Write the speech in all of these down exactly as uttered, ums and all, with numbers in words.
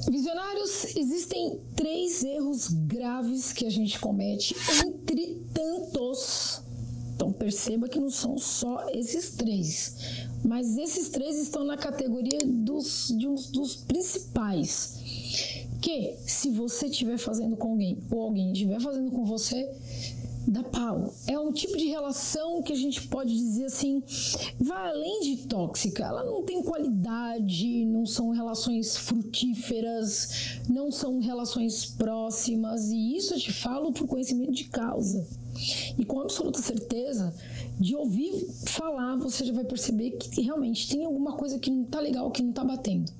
Visionários, existem três erros graves que a gente comete entre tantos. Então perceba que não são só esses três, mas esses três estão na categoria dos, de uns dos principais. Que se você estiver fazendo com alguém ou alguém estiver fazendo com você, dá pau. É um tipo de relação que a gente pode dizer assim, vai além de tóxica. Ela não tem qualidade, não são relações frutíferas, não são relações próximas, e isso eu te falo por conhecimento de causa. E com absoluta certeza, de ouvir falar, você já vai perceber que realmente tem alguma coisa que não tá legal, que não tá batendo.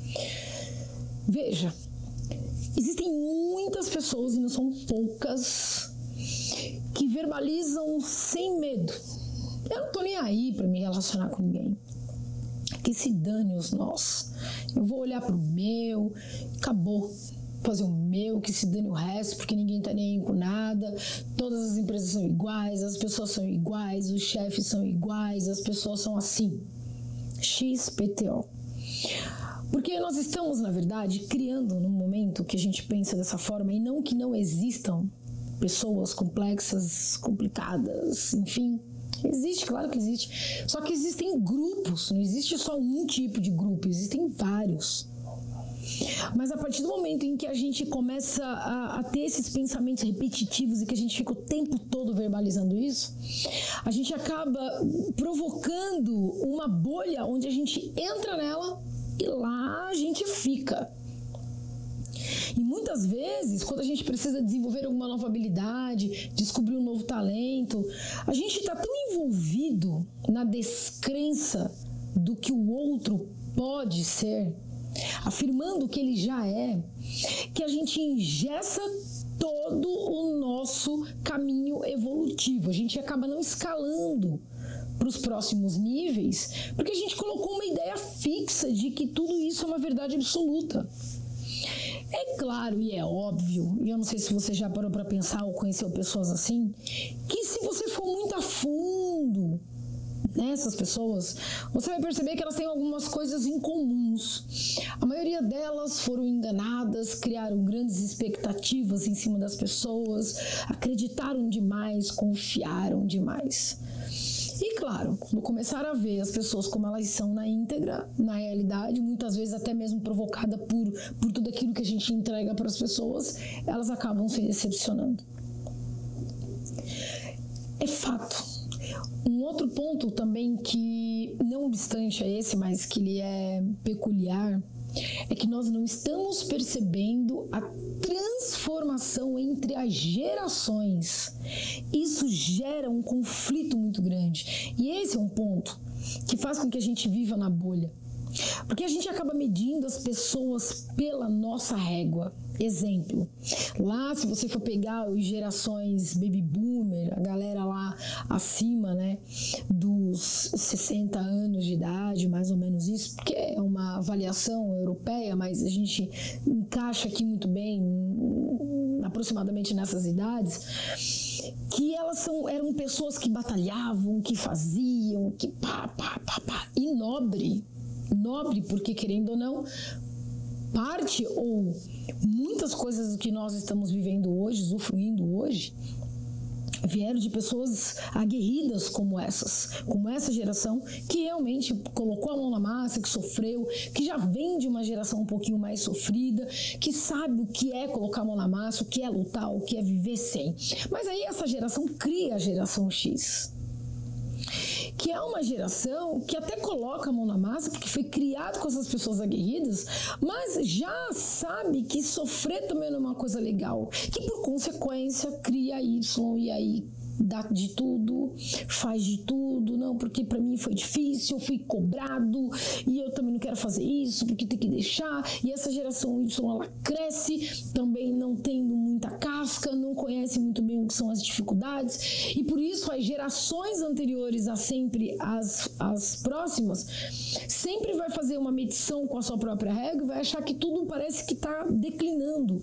Veja, existem muitas pessoas, e não são poucas, que verbalizam sem medo. Eu não tô nem aí pra me relacionar com ninguém. Que se dane os nós. Eu vou olhar pro meu, acabou. Fazer o meu, que se dane o resto, porque ninguém tá nem aí com nada. Todas as empresas são iguais, as pessoas são iguais, os chefes são iguais, as pessoas são assim. X P T O. Porque nós estamos, na verdade, criando num momento que a gente pensa dessa forma, e não que não existam pessoas complexas, complicadas, enfim. Existe, claro que existe. Só que existem grupos, não existe só um tipo de grupo, existem vários. Mas a partir do momento em que a gente começa a, a ter esses pensamentos repetitivos e que a gente fica o tempo todo verbalizando isso, a gente acaba provocando uma bolha onde a gente entra nela e lá a gente fica. E muitas vezes, quando a gente precisa desenvolver alguma nova habilidade, descobrir um novo talento, a gente está tão envolvido na descrença do que o outro pode ser, afirmando que ele já é, que a gente engessa todo o nosso caminho evolutivo. A gente acaba não escalando para os próximos níveis, porque a gente colocou uma ideia fixa de que tudo isso é uma verdade absoluta. É claro e é óbvio, e eu não sei se você já parou para pensar ou conheceu pessoas assim, que se você for muito a fundo nessas pessoas, você vai perceber que elas têm algumas coisas incomuns. A maioria delas foram enganadas, criaram grandes expectativas em cima das pessoas, acreditaram demais, confiaram demais. E claro, quando começar a ver as pessoas como elas são na íntegra, na realidade, muitas vezes até mesmo provocada por, por tudo aquilo que a gente entrega para as pessoas, elas acabam se decepcionando. É fato. Um outro ponto também que, não obstante a esse, mas que ele é peculiar, é que nós não estamos percebendo a transformação entre as gerações. Isso gera um conflito muito grande. E esse é um ponto que faz com que a gente viva na bolha. Porque a gente acaba medindo as pessoas pela nossa régua. Exemplo, lá se você for pegar as gerações baby boomer, a galera lá acima, né, dos sessenta anos de idade, mais ou menos isso, porque é uma avaliação europeia, mas a gente encaixa aqui muito bem, aproximadamente nessas idades, que elas são, eram pessoas que batalhavam, que faziam, que pá, pá, pá, pá, e nobre, nobre porque querendo ou não, parte ou muitas coisas que nós estamos vivendo hoje, usufruindo hoje, vieram de pessoas aguerridas como essas, como essa geração que realmente colocou a mão na massa, que sofreu, que já vem de uma geração um pouquinho mais sofrida, que sabe o que é colocar a mão na massa, o que é lutar, o que é viver sem. Mas aí essa geração cria a geração X, que é uma geração que até coloca a mão na massa, porque foi criado com essas pessoas aguerridas, mas já sabe que sofrer também não é uma coisa legal, que por consequência cria Y e aí dá de tudo, faz de tudo, não, porque pra mim foi difícil, eu fui cobrado e eu também não quero fazer isso, porque tem que deixar. E essa geração Y, ela cresce também não tendo muita casca, não conhece muito bem o que são as dificuldades, e por isso as gerações anteriores a sempre as, as próximas sempre vai fazer uma medição com a sua própria régua e vai achar que tudo parece que está declinando.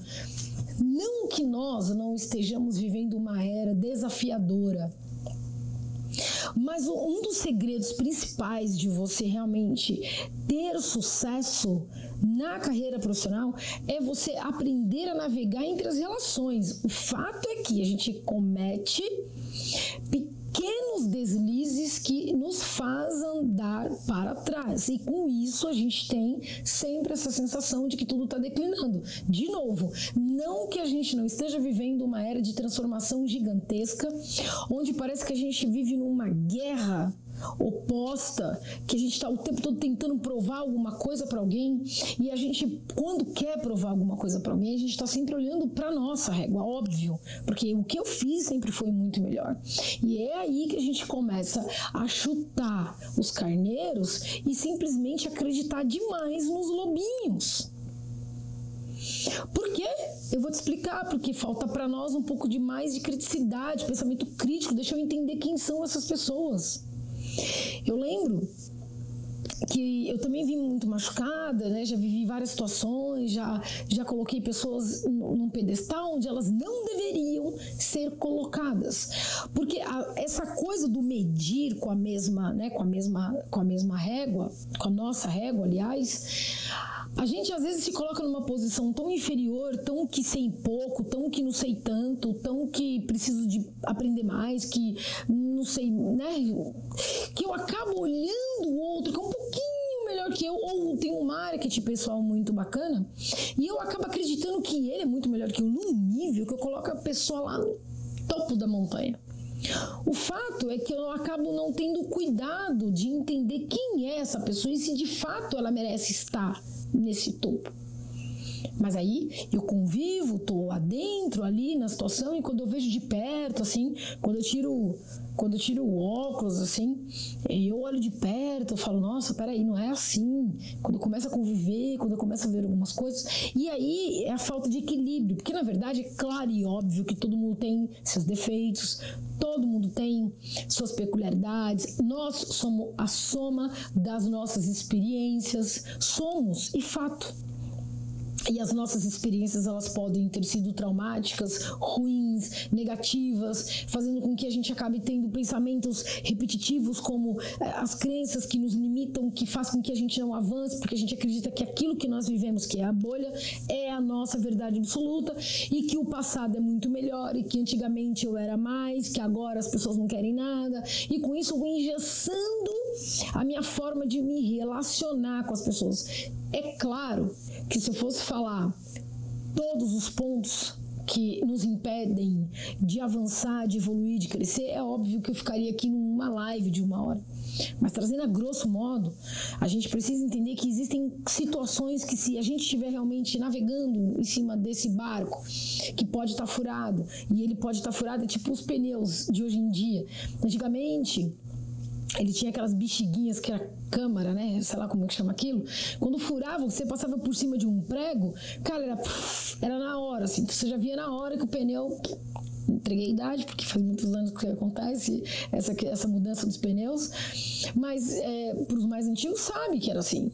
Não que nós não estejamos vivendo uma era desafiadora, Mas um dos segredos principais de você realmente ter sucesso na carreira profissional é você aprender a navegar entre as relações. O fato é que a gente comete pequenos deslizes que nos fazem andar para trás. E com isso a gente tem sempre essa sensação de que tudo está declinando. De novo, não que a gente não esteja vivendo uma era de transformação gigantesca, onde parece que a gente vive numa guerra oposta, que a gente está o tempo todo tentando provar alguma coisa para alguém, e a gente, quando quer provar alguma coisa para alguém, a gente está sempre olhando para nossa régua, óbvio, porque o que eu fiz sempre foi muito melhor. E é aí que a gente começa a chutar os carneiros e simplesmente acreditar demais nos lobinhos. Por quê? Eu vou te explicar, porque falta para nós um pouco de mais de criticidade, pensamento crítico, deixa eu entender quem são essas pessoas. Eu lembro que eu também vim muito machucada, né? Já vivi várias situações, já, já coloquei pessoas num pedestal onde elas não deveriam ser colocadas. Porque a, essa coisa do medir com a mesma, né, com a mesma, com a mesma régua, com a nossa régua, aliás, a gente às vezes se coloca numa posição tão inferior, tão que sei pouco, tão que não sei tanto, tão que preciso de aprender mais, que não sei, né? Que eu acabo olhando o outro que é um pouquinho melhor que eu, ou tem um marketing pessoal muito bacana, e eu acabo acreditando que ele é muito melhor que eu, num nível que eu coloco a pessoa lá no topo da montanha. O fato é que eu acabo não tendo cuidado de entender quem é essa pessoa e se de fato ela merece estar nesse topo. Mas aí eu convivo, tô lá dentro, ali na situação, e quando eu vejo de perto, assim, quando eu tiro, quando eu tiro o óculos, assim, eu olho de perto, eu falo, nossa, peraí, não é assim. Quando eu começo a conviver, quando eu começo a ver algumas coisas, e aí é a falta de equilíbrio, porque na verdade é claro e óbvio que todo mundo tem seus defeitos, todo mundo tem suas peculiaridades, nós somos a soma das nossas experiências, somos, e fato. E as nossas experiências, elas podem ter sido traumáticas, ruins, negativas, fazendo com que a gente acabe tendo pensamentos repetitivos, como as crenças que nos limitam, que faz com que a gente não avance, porque a gente acredita que aquilo que nós vivemos, que é a bolha, é a nossa verdade absoluta, e que o passado é muito melhor, e que antigamente eu era mais, que agora as pessoas não querem nada, e com isso eu vou engessando a minha forma de me relacionar com as pessoas. É claro que se eu fosse falar todos os pontos que nos impedem de avançar, de evoluir, de crescer, é óbvio que eu ficaria aqui numa live de uma hora. Mas trazendo a grosso modo, a gente precisa entender que existem situações que, se a gente estiver realmente navegando em cima desse barco, que pode estar furado, e ele pode estar furado, é tipo os pneus de hoje em dia. Antigamente, ele tinha aquelas bexiguinhas que era câmara, né? Sei lá como é que chama aquilo. Quando furava, você passava por cima de um prego, cara, era, era na hora, assim. Você já via na hora que o pneu... Entreguei a idade, porque faz muitos anos que acontece essa, essa mudança dos pneus. Mas é, para os mais antigos, sabe que era assim.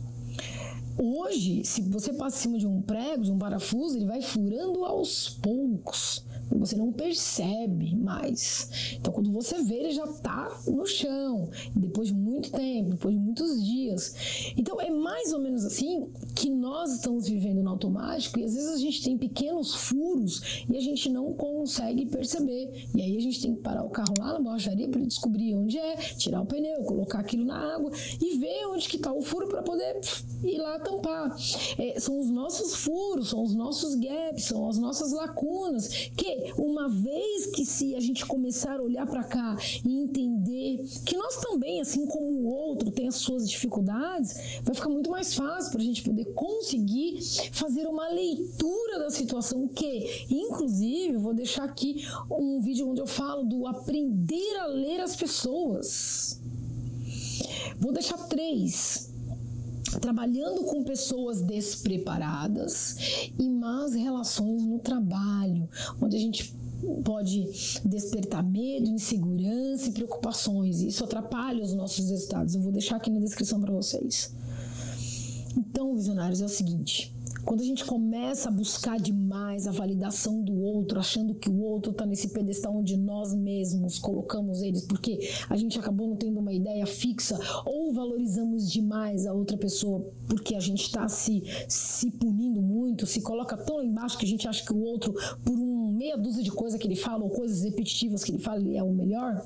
Hoje, se você passa em cima de um prego, de um parafuso, ele vai furando aos poucos. Você não percebe mais. Então, quando você vê, ele já está no chão. Depois de muito tempo, depois de muitos dias. Então, é mais ou menos assim que nós estamos vivendo no automático. E às vezes a gente tem pequenos furos e a gente não consegue perceber. E aí a gente tem que parar o carro lá na borracharia para descobrir onde é, tirar o pneu, colocar aquilo na água e ver onde que está o furo para poder ir lá tampar. É, são os nossos furos, são os nossos gaps, são as nossas lacunas que, uma vez que se a gente começar a olhar para cá e entender que nós também, assim como o outro, tem as suas dificuldades, vai ficar muito mais fácil para a gente poder conseguir fazer uma leitura da situação que, inclusive, eu vou deixar aqui um vídeo onde eu falo do aprender a ler as pessoas. Vou deixar três. Trabalhando com pessoas despreparadas e más relações no trabalho, onde a gente pode despertar medo, insegurança e preocupações, e isso atrapalha os nossos resultados. Eu vou deixar aqui na descrição para vocês. Então, visionários, é o seguinte: Quando a gente começa a buscar demais a validação do outro, achando que o outro está nesse pedestal onde nós mesmos colocamos eles, porque a gente acabou não tendo uma ideia fixa, ou valorizamos demais a outra pessoa porque a gente está se, se punindo muito, se coloca tão lá embaixo que a gente acha que o outro, por um meia dúzia de coisas que ele fala, ou coisas repetitivas que ele fala, ele é o melhor.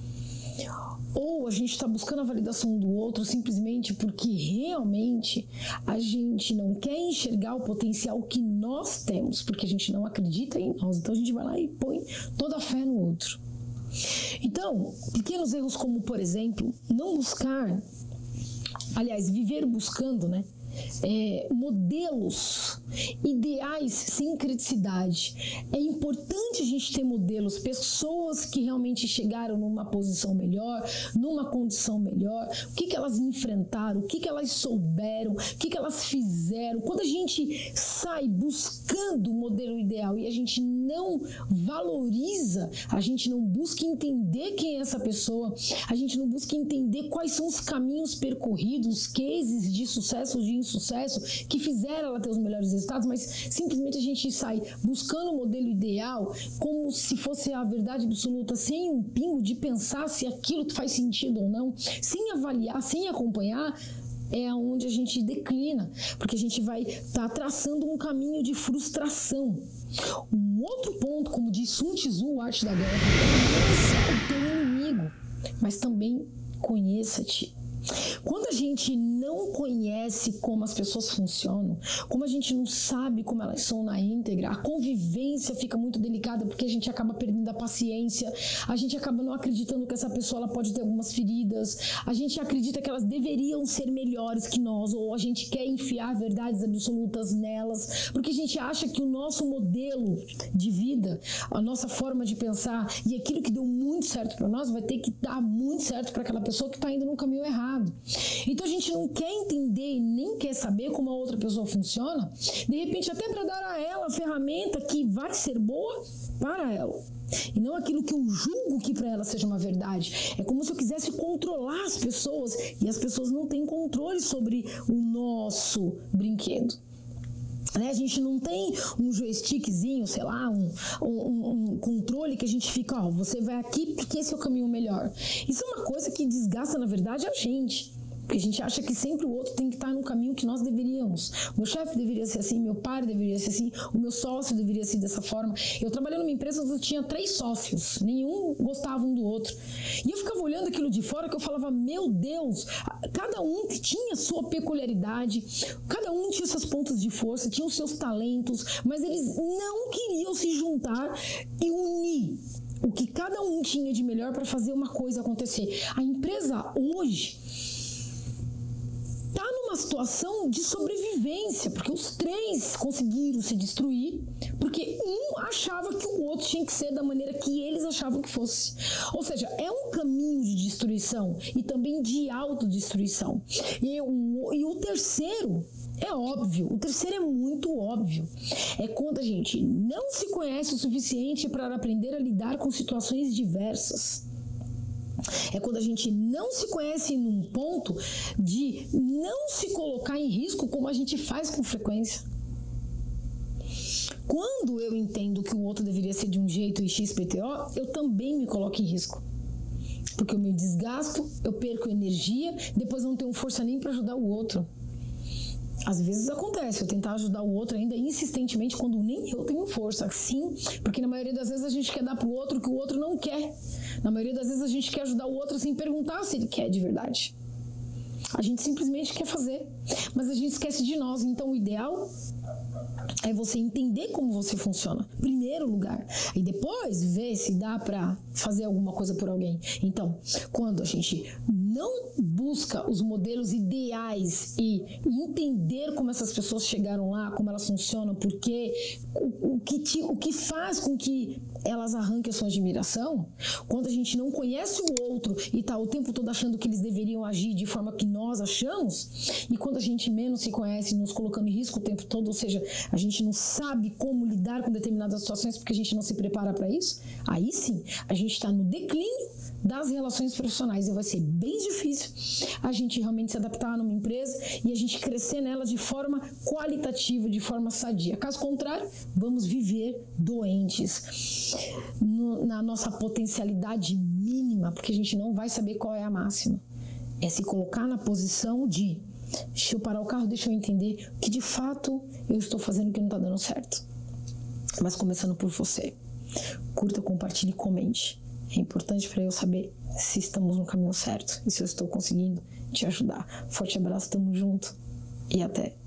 Ou a gente está buscando a validação do outro simplesmente porque realmente a gente não quer enxergar o potencial que nós temos, porque a gente não acredita em nós. Então a gente vai lá e põe toda a fé no outro. Então, pequenos erros como, por exemplo, não buscar, aliás, viver buscando, né? É, modelos ideais sem criticidade. É importante a gente ter modelos, pessoas que realmente chegaram numa posição melhor, numa condição melhor, o que, que elas enfrentaram, o que, que elas souberam, o que, que elas fizeram. Quando a gente sai buscando o modelo ideal e a gente não valoriza, a gente não busca entender quem é essa pessoa, a gente não busca entender quais são os caminhos percorridos, cases de sucesso ou de insucesso que fizeram ela ter os melhores resultados, mas simplesmente a gente sai buscando o modelo ideal como se fosse a verdade absoluta, sem um pingo de pensar se aquilo faz sentido ou não, sem avaliar, sem acompanhar, é onde a gente declina, porque a gente vai estar tá traçando um caminho de frustração. Um outro ponto, como diz Sun Tzu, Arte da Guerra, conheça o teu inimigo, mas também conheça-te. Quando a gente não conhece como as pessoas funcionam, como a gente não sabe como elas são na íntegra, a convivência fica muito delicada porque a gente acaba perdendo a paciência, a gente acaba não acreditando que essa pessoa ela pode ter algumas feridas, a gente acredita que elas deveriam ser melhores que nós, ou a gente quer enfiar verdades absolutas nelas, porque a gente acha que o nosso modelo de vida, a nossa forma de pensar e aquilo que deu muito certo para nós vai ter que dar muito certo para aquela pessoa que está indo no caminho errado. Então a gente não quer entender e nem quer saber como a outra pessoa funciona, de repente até para dar a ela a ferramenta que vai ser boa para ela, e não aquilo que eu julgo que para ela seja uma verdade. É como se eu quisesse controlar as pessoas, e as pessoas não têm controle sobre o nosso brinquedo. Né? A gente não tem um joystickzinho, sei lá, um, um, um controle que a gente fica, ó, você vai aqui porque esse é o caminho melhor. Isso é uma coisa que desgasta, na verdade, a gente. Porque a gente acha que sempre o outro tem que estar no caminho que nós deveríamos. O meu chefe deveria ser assim, meu pai deveria ser assim, o meu sócio deveria ser dessa forma. Eu trabalhei numa empresa onde eu tinha três sócios, nenhum gostava um do outro. E eu ficava olhando aquilo de fora que eu falava, meu Deus, cada um tinha sua peculiaridade, cada um tinha seus pontos de força, tinha os seus talentos, mas eles não queriam se juntar e unir o que cada um tinha de melhor para fazer uma coisa acontecer. A empresa hoje está numa situação de sobrevivência, porque os três conseguiram se destruir, porque um achava que o outro tinha que ser da maneira que eles achavam que fosse. Ou seja, é um caminho de destruição e também de autodestruição. E, um, e o terceiro é óbvio, o terceiro é muito óbvio. É quando a gente não se conhece o suficiente para aprender a lidar com situações diversas. É quando a gente não se conhece num ponto de não se colocar em risco como a gente faz com frequência. Quando eu entendo que o outro deveria ser de um jeito e X P T O, eu também me coloco em risco. Porque eu me desgasto, eu perco energia, depois eu não tenho força nem para ajudar o outro. Às vezes acontece, eu tentar ajudar o outro ainda insistentemente quando nem eu tenho força. Sim, porque na maioria das vezes a gente quer dar pro outro o que o outro não quer. Na maioria das vezes a gente quer ajudar o outro sem perguntar se ele quer de verdade. A gente simplesmente quer fazer, mas a gente esquece de nós. Então o ideal é você entender como você funciona, em primeiro lugar, e depois ver se dá para fazer alguma coisa por alguém. Então, quando a gente não busca os modelos ideais e entender como essas pessoas chegaram lá, como elas funcionam, porque o, o, que, te, o que faz com que elas arranquem a sua admiração, quando a gente não conhece o outro e está o tempo todo achando que eles deveriam agir de forma que nós achamos, e quando a gente menos se conhece, nos colocando em risco o tempo todo, ou seja, a gente não sabe como lidar com determinadas situações porque a gente não se prepara para isso, aí sim, a gente está no declínio das relações profissionais e vai ser bem difícil a gente realmente se adaptar numa empresa e a gente crescer nela de forma qualitativa, de forma sadia. Caso contrário, vamos viver doentes no, na nossa potencialidade mínima, porque a gente não vai saber qual é a máxima. É se colocar na posição de: deixa eu parar o carro, deixa eu entender que de fato eu estou fazendo que não está dando certo. Mas começando por você. Curta, compartilhe e comente. É importante para eu saber se estamos no caminho certo e se eu estou conseguindo te ajudar. Forte abraço, tamo junto e até!